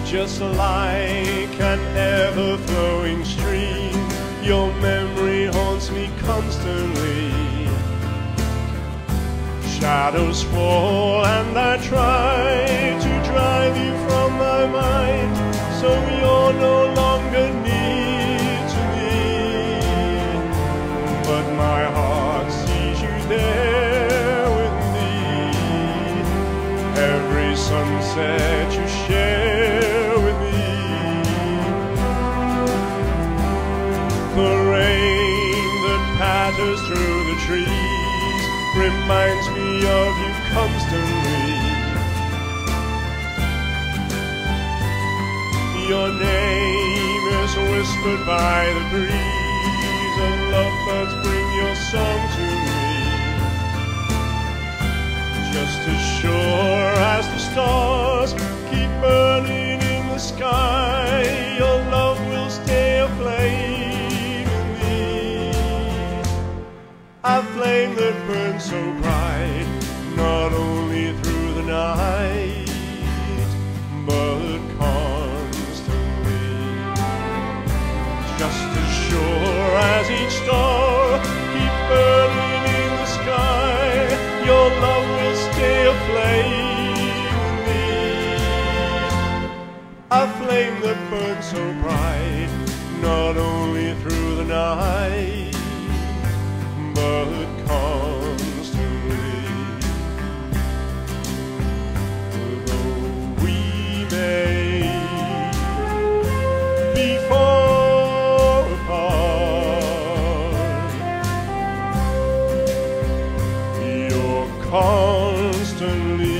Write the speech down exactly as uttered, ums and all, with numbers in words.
Just like an ever-flowing stream, your memory haunts me constantly. Shadows fall and I try to drive you from my mind, so you're no longer near to me. But my heart sees you there with me. Every sunset you share with me. The rain that patters through the trees reminds me of you constantly. Your name is whispered by the breeze, and lovebirds bring your song to me. Just as sure as the stars keep burning in the sky, your love will stay aflame in me. A flame that burns so bright, not only through the night, but constantly. Just as sure as each star keep burning in the sky, your love will stay aflame in me. A flame that burns so bright, not only through the night, but constantly. Though we may be far apart, you're constantly